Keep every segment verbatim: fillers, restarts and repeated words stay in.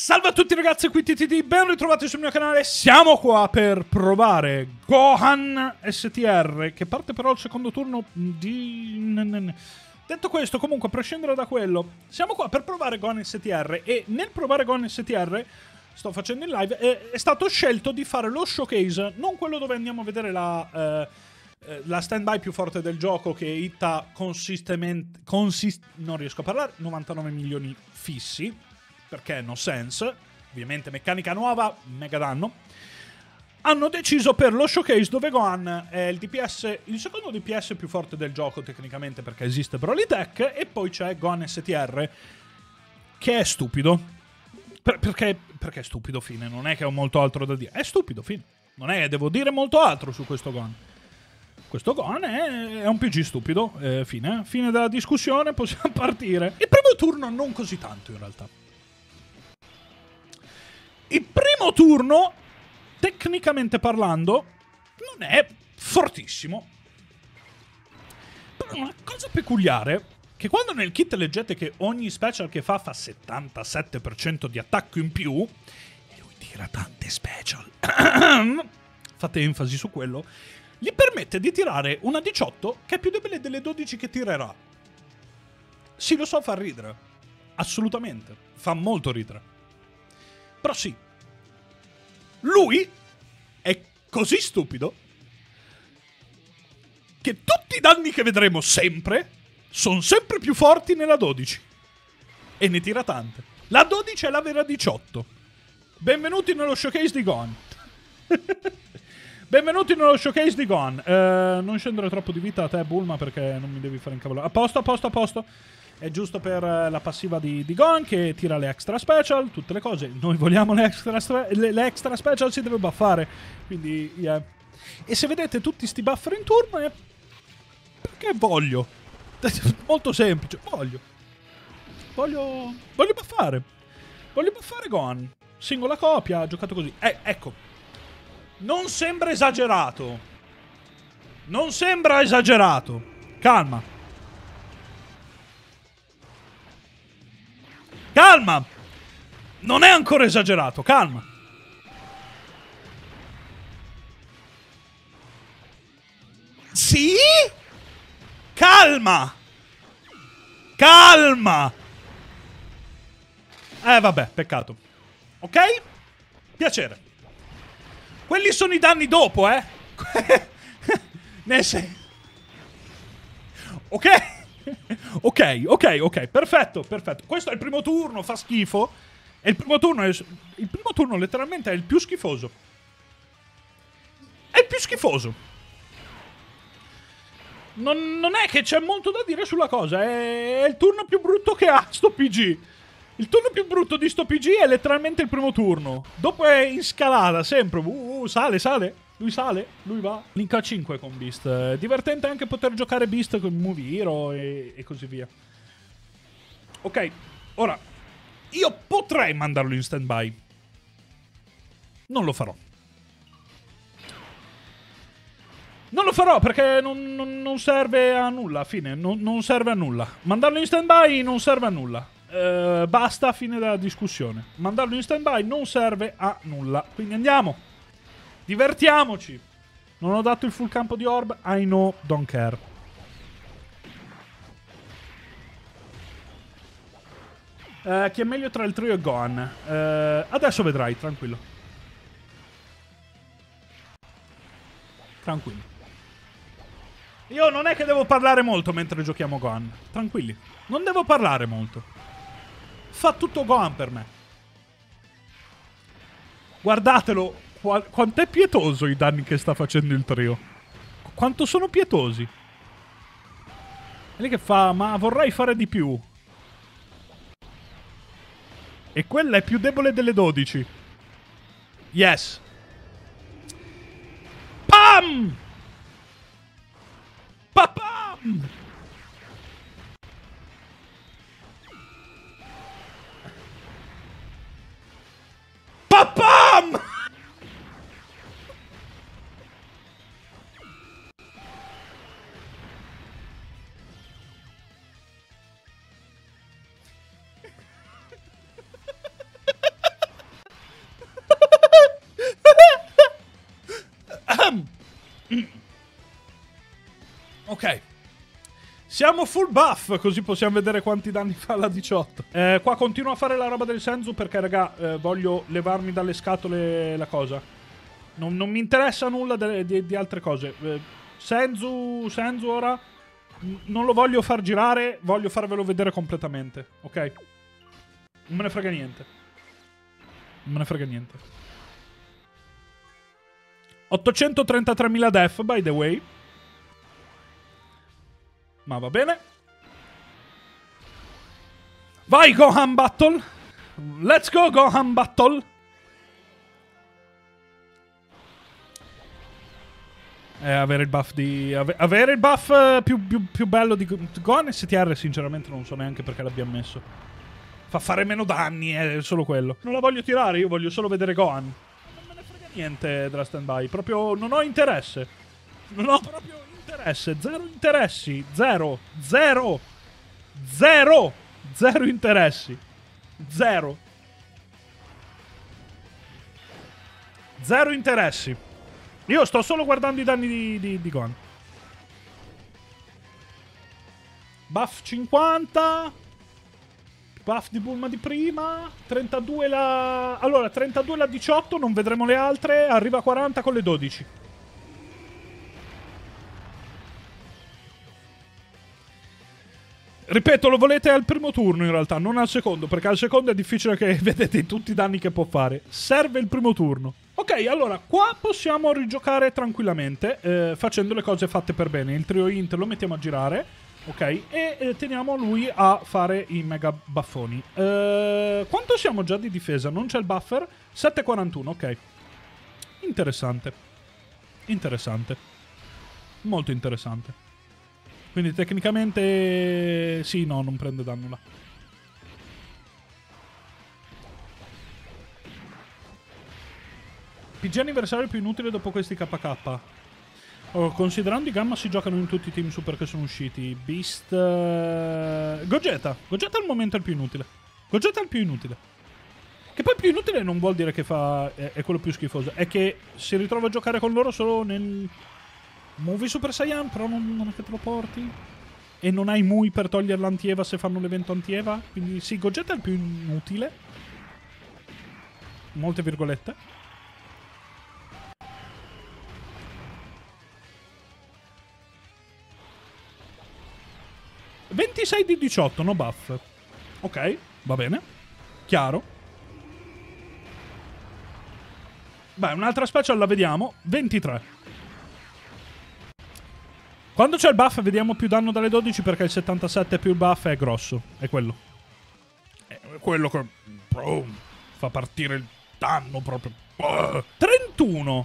Salve a tutti ragazzi, qui T T D, ben ritrovati sul mio canale. Siamo qua per provare Gohan S T R, che parte però il secondo turno di... Detto questo, comunque, a prescindere da quello, siamo qua per provare Gohan S T R. E nel provare Gohan S T R, sto facendo in live, è, è stato scelto di fare lo showcase, non quello dove andiamo a vedere la... Eh, la stand-by più forte del gioco, che hitta consistentemente... Consist non riesco a parlare, novantanove milioni fissi, perché no sense, ovviamente meccanica nuova, mega danno. Hanno deciso per lo showcase dove Gohan è il D P S, il secondo D P S più forte del gioco tecnicamente, perché esiste Broly Tech, e poi c'è Gohan S T R, che è stupido. Per, perché, perché è stupido, fine, non è che ho molto altro da dire, è stupido, fine. Non è che devo dire molto altro su questo Gohan. Questo Gohan è, è un P G stupido, eh, fine. Fine della discussione, possiamo partire. Il primo turno non così tanto, in realtà. Il primo turno, tecnicamente parlando, non è fortissimo. Però una cosa peculiare, che quando nel kit leggete che ogni special che fa fa settantasette per cento di attacco in più, e lui tira tante special, fate enfasi su quello, gli permette di tirare una diciotto che è più debole delle dodici che tirerà. Sì, lo so, fa ridere. Assolutamente. Fa molto ridere. Però sì. Lui è così stupido che tutti i danni che vedremo sempre sono sempre più forti nella dodici. E ne tira tante. La dodici è la vera diciotto. Benvenuti nello showcase di Gohan. Benvenuti nello showcase di Gohan. Uh, non scendere troppo di vita a te, Bulma, perché non mi devi fare incavolare. A posto, a posto, a posto. È giusto per uh, la passiva di, di Gohan, che tira le extra special, tutte le cose. Noi vogliamo le extra, le, le extra special, si deve buffare. Quindi, yeah. E se vedete tutti sti buffer in turno è perché voglio. Molto semplice, voglio. Voglio... Voglio buffare. Voglio buffare Gohan. Singola copia, giocato così. Eh, ecco. Non sembra esagerato. Non sembra esagerato. Calma. Calma. Non è ancora esagerato. Calma. Sì? Calma. Calma. Eh vabbè, peccato. Ok? Piacere. Quelli sono i danni dopo, eh? Ne sei. Ok? Ok, ok, ok. Perfetto, perfetto. Questo è il primo turno, fa schifo. E il primo turno è... Il primo turno letteralmente è il più schifoso. È il più schifoso. Non, non è che c'è molto da dire sulla cosa. È, è il turno più brutto che ha sto P G. Il turno più brutto di sto P G è letteralmente il primo turno. Dopo è in scalata, sempre. Uh, uh, sale, sale. Lui sale, lui va. Link a cinque con Beast. È divertente anche poter giocare Beast con Movie Hero e, e così via. Ok, ora. Io potrei mandarlo in stand-by. Non lo farò. Non lo farò perché non, non, non serve a nulla, fine. Non, non serve a nulla. Mandarlo in stand-by non serve a nulla. Uh, basta, fine della discussione. Mandarlo in stand-by non serve a nulla. Quindi andiamo. Divertiamoci. Non ho dato il full campo di orb. I know, don't care. Uh, chi è meglio tra il trio e Gohan? Uh, adesso vedrai, tranquillo. Tranquillo. Io non è che devo parlare molto mentre giochiamo Gohan. Tranquilli. Non devo parlare molto. Fa tutto Gohan per me. Guardatelo. Qu quanto è pietoso i danni che sta facendo il trio. Quanto sono pietosi. E lì che fa, ma vorrei fare di più. E quella è più debole delle dodici. Yes. Pam! Papam! Papam! Ok. Siamo full buff, così possiamo vedere quanti danni fa la diciotto. Eh, qua continuo a fare la roba del Senzu perché, raga, eh, voglio levarmi dalle scatole la cosa. Non, non mi interessa nulla de, de, di altre cose. Eh, Senzu, Senzu ora non lo voglio far girare, voglio farvelo vedere completamente, ok? Non me ne frega niente. Non me ne frega niente. ottocentotrentatremila def, by the way. Ma va bene. Vai Gohan Battle. Let's go Gohan Battle. Eh, avere il buff di... Ave avere il buff eh, più, più, più bello di Gohan S T R sinceramente non so neanche perché l'abbiamo messo. Fa fare meno danni, è solo quello. Non la voglio tirare, io voglio solo vedere Gohan. Non me ne frega niente della standby. Proprio non ho interesse. Non ho proprio interesse. Zero interessi. Zero. Zero. Zero. Zero interessi. Zero. Zero interessi. Io sto solo guardando i danni di, di, di Gohan. Buff cinquanta. Buff di Bulma di prima. trentadue la... Allora, trentadue la diciotto. Non vedremo le altre. Arriva a quaranta con le dodici. Ripeto, lo volete al primo turno in realtà, non al secondo, perché al secondo è difficile che vedete tutti i danni che può fare. Serve il primo turno. Ok, allora, qua possiamo rigiocare tranquillamente, eh, facendo le cose fatte per bene. Il trio int lo mettiamo a girare, ok? E eh, teniamo lui a fare i mega baffoni. Eh, quanto siamo già di difesa? Non c'è il buffer? sette quarantuno, ok. Interessante. Interessante. Molto interessante. Quindi tecnicamente... Sì, no, non prende danno là. P G anniversario più inutile dopo questi K K. Oh, considerando i Gamma si giocano in tutti i team super che sono usciti. Beast... Uh... Gogeta. Gogeta al momento è il più inutile. Gogeta è il più inutile. Che poi più inutile non vuol dire che fa... È, è quello più schifoso. È che si ritrova a giocare con loro solo nel... Muovi Super Saiyan, però non, non è che te lo porti. E non hai Mui per togliere l'antieva se fanno l'evento antieva. Quindi sì, Gogeta è il più inutile. Molte virgolette. ventisei di diciotto, no buff. Ok, va bene. Chiaro. Beh, un'altra special la vediamo. ventitré. Quando c'è il buff vediamo più danno dalle dodici perché il settantasette più il buff è grosso. È quello. È quello che bro, fa partire il danno proprio. Uh. trentuno.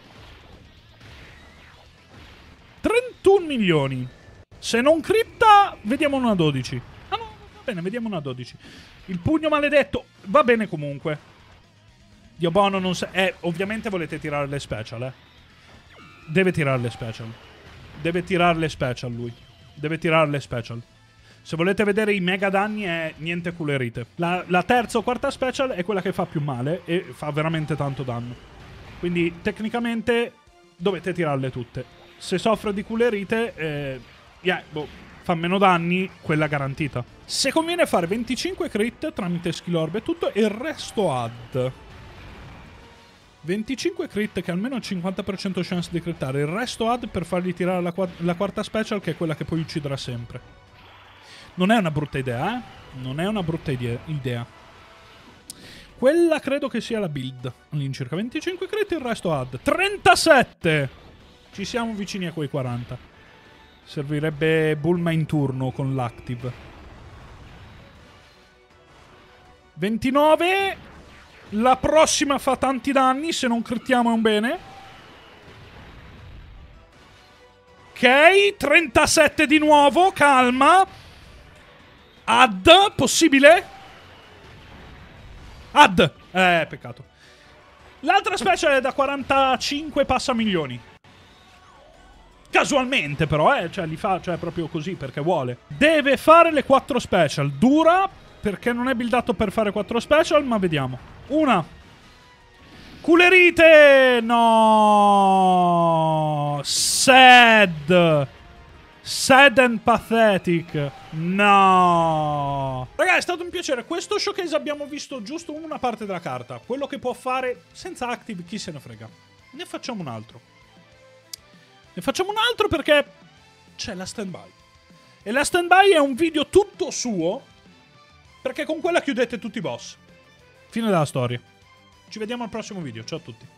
trentuno milioni. Se non cripta, vediamo una dodici. Ah no, va bene, vediamo una dodici. Il pugno maledetto va bene comunque. Dio buono non sa... Eh, ovviamente volete tirare le special, eh. Deve tirare le special. Deve tirare le special lui. Deve tirare le special. Se volete vedere i mega danni è niente culerite. La, la terza o quarta special è quella che fa più male e fa veramente tanto danno. Quindi tecnicamente dovete tirarle tutte. Se soffre di culerite, eh, yeah, boh, fa meno danni, quella garantita. Se conviene fare venticinque crit tramite skill orb e tutto, e il resto add. venticinque crit che almeno il cinquanta per cento chance di crittare, il resto add per fargli tirare la, qu la quarta special che è quella che poi ucciderà sempre. Non è una brutta idea, eh? Non è una brutta idea. Quella credo che sia la build. All'incirca venticinque crit, il resto add. trentasette! Ci siamo vicini a quei quaranta. Servirebbe Bulma in turno con l'active. ventinove... La prossima fa tanti danni, se non crittiamo è un bene. Ok, trentasette di nuovo, calma. Add, possibile? Add. Eh, peccato. L'altra special è da quarantacinque passa milioni. Casualmente però, eh, cioè li fa, cioè proprio così perché vuole. Deve fare le quattro special. Dura perché non è buildato per fare quattro special, ma vediamo. Una. Culerite! No! Sad! Sad and pathetic. No. Ragazzi, è stato un piacere. Questo showcase abbiamo visto giusto una parte della carta. Quello che può fare senza active, chi se ne frega. Ne facciamo un altro. Ne facciamo un altro perché c'è la standby. E la standby è un video tutto suo, perché con quella chiudete tutti i boss. Fine della storia. Ci vediamo al prossimo video. Ciao a tutti.